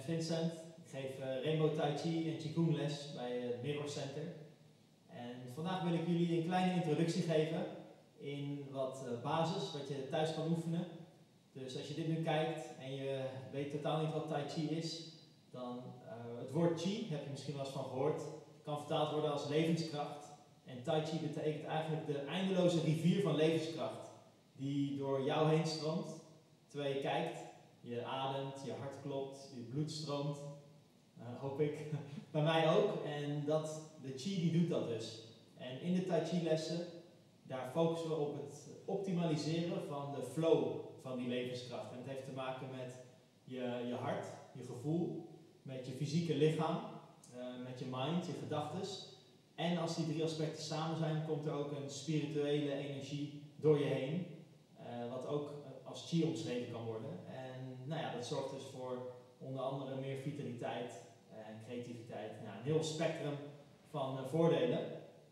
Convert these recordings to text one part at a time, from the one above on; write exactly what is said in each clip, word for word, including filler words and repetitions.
Vincent. Ik geef uh, Rainbow Tai Chi en Qigong les bij het Mirror Center. En vandaag wil ik jullie een kleine introductie geven in wat uh, basis, wat je thuis kan oefenen. Dus als je dit nu kijkt en je weet totaal niet wat Tai Chi is, dan uh, het woord Chi, heb je misschien wel eens van gehoord, kan vertaald worden als levenskracht. En Tai Chi betekent eigenlijk de eindeloze rivier van levenskracht die door jou heen stroomt, terwijl je kijkt. Je ademt, je hart klopt, je bloed stroomt, uh, hoop ik, bij mij ook. En dat, de Chi die doet dat dus. En in de Tai Chi lessen, daar focussen we op het optimaliseren van de flow van die levenskracht. En het heeft te maken met je, je hart, je gevoel, met je fysieke lichaam, uh, met je mind, je gedachtes. En als die drie aspecten samen zijn, komt er ook een spirituele energie door je heen, uh, wat ook als Chi omschreven kan worden. En nou ja, dat zorgt dus voor onder andere meer vitaliteit en creativiteit. Nou, een heel spectrum van uh, voordelen.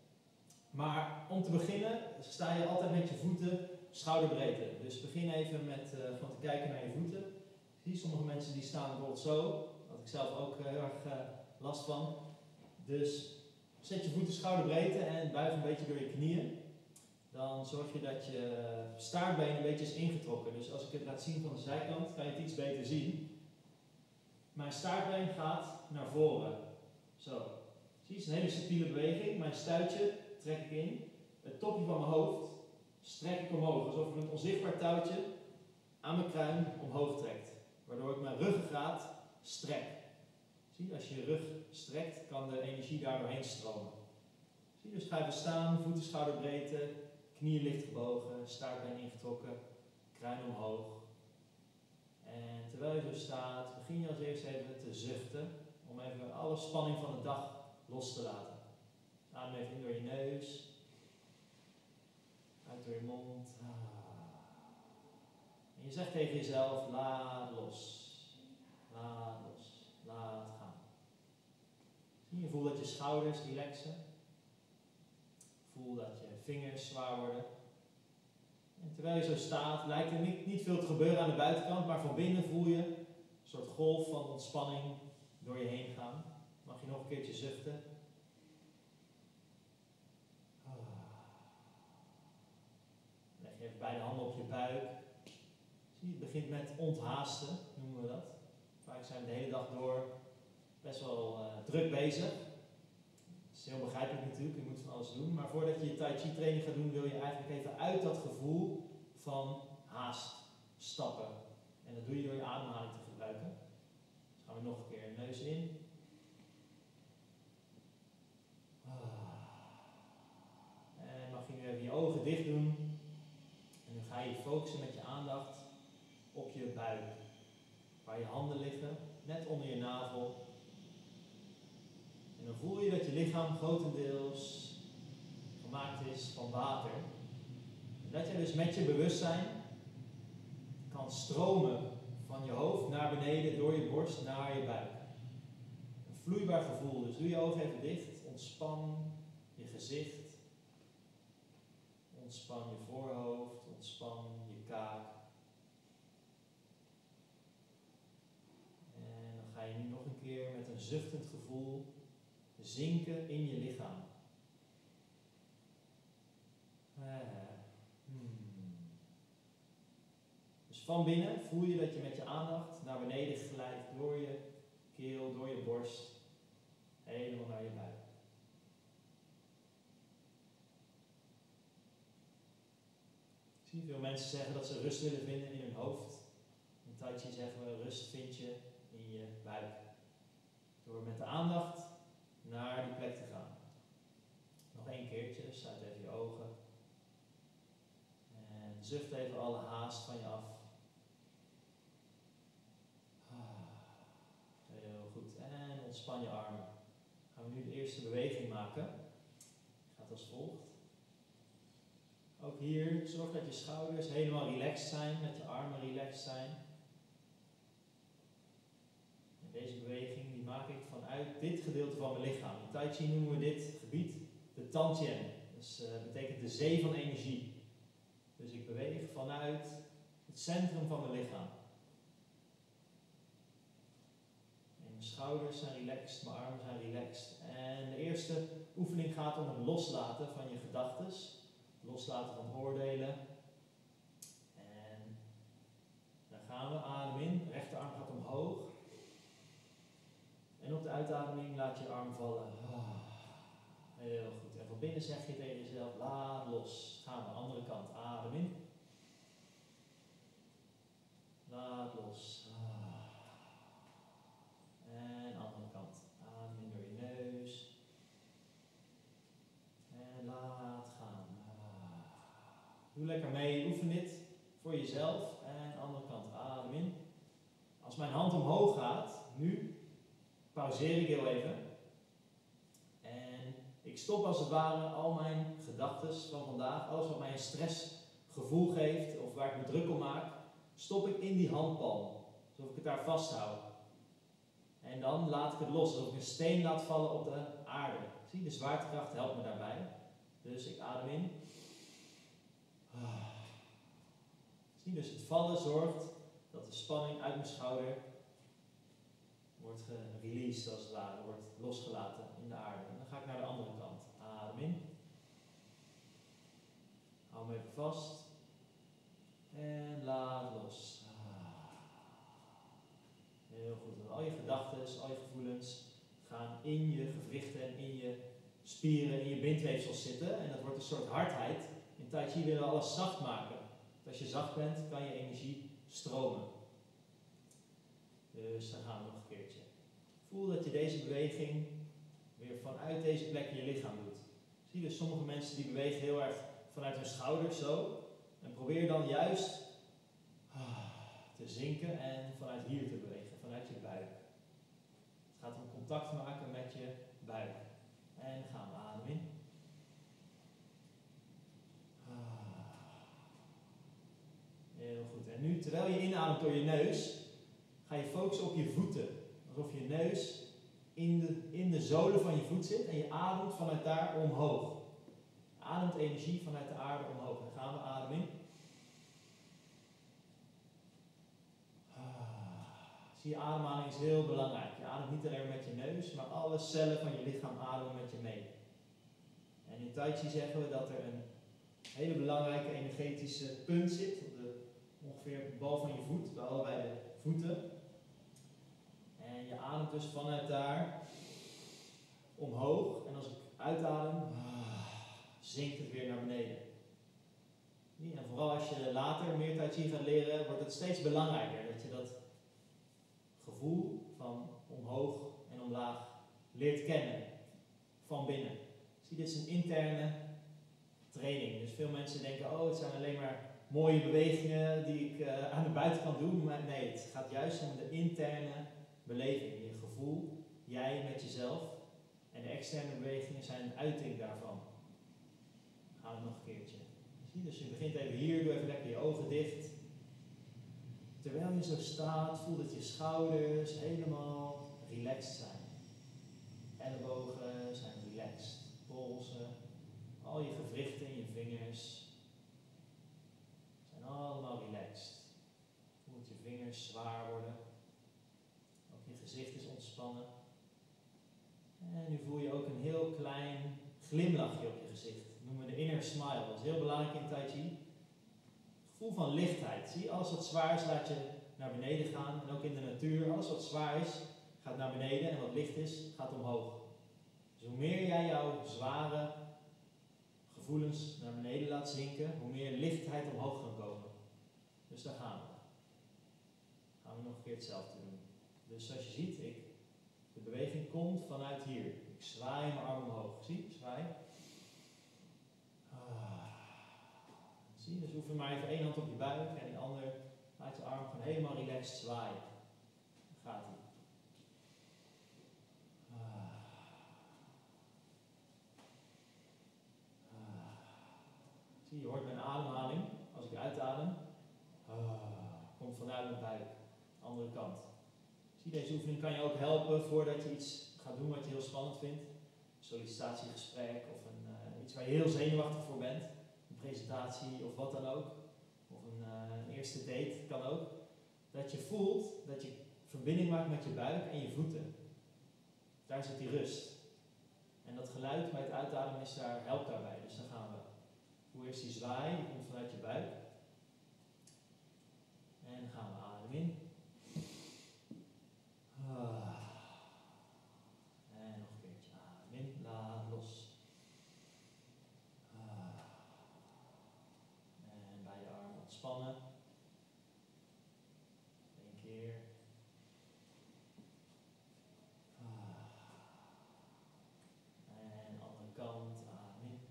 Maar om te beginnen sta je altijd met je voeten schouderbreedte. Dus begin even met uh, van te kijken naar je voeten. Zie, sommige mensen die staan bijvoorbeeld zo. Daar had ik zelf ook uh, heel erg uh, last van. Dus zet je voeten schouderbreedte en buig een beetje door je knieën. Dan zorg je dat je staartbeen een beetje is ingetrokken. Dus als ik het laat zien van de zijkant, kan je het iets beter zien. Mijn staartbeen gaat naar voren. Zo. Zie je, het is een hele subtiele beweging. Mijn stuitje trek ik in. Het topje van mijn hoofd strek ik omhoog. Alsof ik een onzichtbaar touwtje aan mijn kruin omhoog trekt. Waardoor ik mijn ruggengraat strek. Zie je, als je je rug strekt, kan de energie daar doorheen stromen. Zie je, dus ga even staan, voeten schouderbreedte. Knieën licht gebogen, staartbeen ingetrokken, kruin omhoog. En terwijl je zo staat, begin je als eerst even te zuchten, om even alle spanning van de dag los te laten. Adem even in door je neus, uit door je mond. En je zegt tegen jezelf, laat los, laat los, laat gaan. Je voelt dat je schouders relaxen. Voel dat je vingers zwaar worden. En terwijl je zo staat, lijkt er niet, niet veel te gebeuren aan de buitenkant, maar van binnen voel je een soort golf van ontspanning door je heen gaan. Mag je nog een keertje zuchten. Leg je even beide handen op je buik. Zie je, het begint met onthaasten, noemen we dat. Vaak zijn we de hele dag door best wel uh, druk bezig. Dat is heel begrijpelijk natuurlijk, je moet van alles doen. Maar voordat je je Tai Chi training gaat doen, wil je eigenlijk even uit dat gevoel van haast stappen. En dat doe je door je ademhaling te gebruiken. Dus gaan we nog een keer neus in. En mag je nu even je ogen dicht doen. En dan ga je focussen met je aandacht op je buik. Waar je handen liggen, net onder je navel. En dan voel je dat je lichaam grotendeels gemaakt is van water. En dat je dus met je bewustzijn kan stromen van je hoofd naar beneden, door je borst naar je buik. Een vloeibaar gevoel. Dus doe je ogen even dicht. Ontspan je gezicht. Ontspan je voorhoofd. Ontspan je kaak. En dan ga je nu nog een keer met een zuchtend gevoel zinken in je lichaam. Hmm. Dus van binnen voel je dat je met je aandacht naar beneden glijdt door je keel, door je borst, helemaal naar je buik. Ik zie veel mensen zeggen dat ze rust willen vinden in hun hoofd. In Tai Chi zeggen we, rust vind je in je buik. Door met de aandacht naar die plek te gaan. Nog één keertje, sluit even je ogen. En zucht even alle haast van je af. Heel goed. En ontspan je armen. Dan gaan we nu de eerste beweging maken. Die gaat als volgt. Ook hier, zorg dat je schouders helemaal relaxed zijn, dat je armen relaxed zijn. En deze beweging die maak ik vanuit dit gedeelte van mijn lichaam. In Tai Chi noemen we dit gebied de Tantien. Dus dat uh, betekent de zee van energie. Dus ik beweeg vanuit het centrum van mijn lichaam. schouders zijn relaxed, mijn armen zijn relaxed. En de eerste oefening gaat om het loslaten van je gedachten. Loslaten van oordelen. En daar gaan we, adem in, rechterarm gaat omhoog. En op de uitademing laat je arm vallen. Heel goed. En van binnen zeg je tegen jezelf, laat los. Gaan we, andere kant, adem in. Laat los. En andere kant. Adem in door je neus. En laat gaan. Doe lekker mee. Oefen dit voor jezelf. En andere kant. Adem in. Als mijn hand omhoog gaat, nu, pauzeer ik heel even. En ik stop als het ware al mijn gedachten van vandaag. Alles wat mij een stressgevoel geeft of waar ik me druk om maak, stop ik in die handpalm. Alsof ik het daar vasthoud. En dan laat ik het los, alsof ik een steen laat vallen op de aarde. Zie, de zwaartekracht helpt me daarbij. Dus ik adem in. Zie, dus het vallen zorgt dat de spanning uit mijn schouder wordt gereleased, als het ware, wordt losgelaten in de aarde. En dan ga ik naar de andere kant. Adem in. Hou hem even vast. En laat los. Heel goed. Al je gedachten, al je gevoelens gaan in je gewrichten en in je spieren, in je bindweefsels zitten. En dat wordt een soort hardheid. In Tai Chi willen we alles zacht maken. Dus als je zacht bent, kan je energie stromen. Dus dan gaan we nog een keertje. Voel dat je deze beweging weer vanuit deze plek in je lichaam doet. Zie je, dus sommige mensen die bewegen heel erg vanuit hun schouders zo. En probeer dan juist te zinken en vanuit hier te bewegen, vanuit je buik. Het gaat om contact maken met je buik. En gaan we, adem in. Heel goed. En nu, terwijl je inademt door je neus, ga je focussen op je voeten. Alsof je neus in de, in de zolen van je voet zit en je ademt vanuit daar omhoog. Ademt energie vanuit de aarde omhoog. Dan gaan we, adem in. Zie je, ademhaling is heel belangrijk. Je ademt niet alleen met je neus, maar alle cellen van je lichaam ademen met je mee. En in Tai Chi zeggen we dat er een hele belangrijke energetische punt zit, op de, ongeveer op de bal van je voet, bij allebei de voeten. En je ademt dus vanuit daar omhoog. En als ik uitadem, zinkt het weer naar beneden. En vooral als je later meer Tai Chi gaat leren, wordt het steeds belangrijker dat je dat gevoel van omhoog en omlaag leert kennen van binnen. Zie, dit is een interne training. Dus veel mensen denken, oh, het zijn alleen maar mooie bewegingen die ik uh, aan de buitenkant doe. Maar nee, het gaat juist om de interne beleving, je gevoel, jij met jezelf. En de externe bewegingen zijn een uiting daarvan. Dan gaan we nog een keertje. Zie, dus je begint even hier, doe even lekker je ogen dicht. Terwijl je zo staat, voel dat je schouders helemaal relaxed zijn. Ellebogen zijn relaxed. Polsen, al je gewrichten in je vingers zijn allemaal relaxed. Voel dat je vingers zwaar worden. Ook je gezicht is ontspannen. En nu voel je ook een heel klein glimlachje op je gezicht. Dat noemen we de inner smile. Dat is heel belangrijk in Tai Chi. Gevoel van lichtheid. Zie, alles wat zwaar is laat je naar beneden gaan. En ook in de natuur, alles wat zwaar is gaat naar beneden en wat licht is gaat omhoog. Dus hoe meer jij jouw zware gevoelens naar beneden laat zinken, hoe meer lichtheid omhoog kan komen. Dus daar gaan we. Gaan we nog een keer hetzelfde doen. Dus zoals je ziet, ik, de beweging komt vanuit hier. Ik zwaai mijn arm omhoog. Zie, zwaai. Zie, dus oefen maar even één hand op je buik en die andere laat je arm gewoon helemaal relaxed zwaaien. Dan gaat ie. Zie, je hoort mijn ademhaling. Als ik uitadem, komt vanuit mijn buik. Andere kant. Zie, deze oefening kan je ook helpen voordat je iets gaat doen wat je heel spannend vindt. Een sollicitatiegesprek of een, uh, iets waar je heel zenuwachtig voor bent. Een presentatie of wat dan ook. Of een, uh, een eerste date kan ook. Dat je voelt dat je verbindt verbinding maakt met je buik en je voeten. Daar zit die rust. En dat geluid bij het uitademen is daar, helpt daarbij. Dus dan gaan we. Hoe eerst die zwaai, die komt vanuit je buik. En dan gaan we adem in. Ah. En nog een keertje adem in, laat los. Ah. En beide armen ontspannen. Eén keer. Ah. En andere kant, adem in.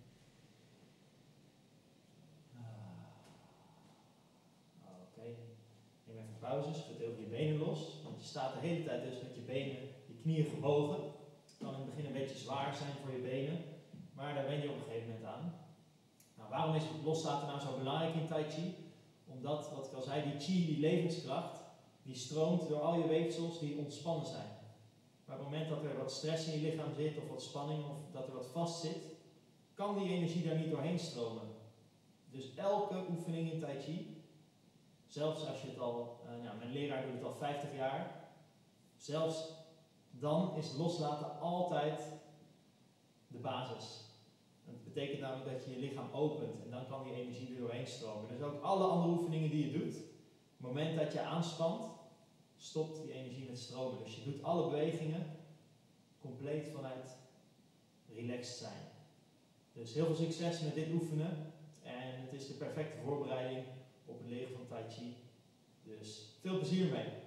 Ah. Oké. Okay. Neem even pauzes, verdeel je benen los. Want je staat de hele tijd dus met je benen, je knieën gebogen. Het kan in het begin een beetje zwaar zijn voor je benen, maar daar ben je op een gegeven moment aan. Nou, waarom is het loslaten nou zo belangrijk in Tai Chi? Omdat, wat ik al zei, die Chi, die levenskracht, die stroomt door al je weefsels die ontspannen zijn. Maar op het moment dat er wat stress in je lichaam zit, of wat spanning, of dat er wat vast zit, kan die energie daar niet doorheen stromen. Dus elke oefening in Tai Chi, zelfs als je het al, uh, nou, mijn leraar doet het al vijftig jaar, zelfs dan is loslaten altijd de basis. Dat betekent namelijk dat je je lichaam opent en dan kan die energie er doorheen stromen. Dus ook alle andere oefeningen die je doet, op het moment dat je aanspant, stopt die energie met stromen. Dus je doet alle bewegingen compleet vanuit relaxed zijn. Dus heel veel succes met dit oefenen en het is de perfecte voorbereiding op het leren van Tai Chi. Dus veel plezier mee!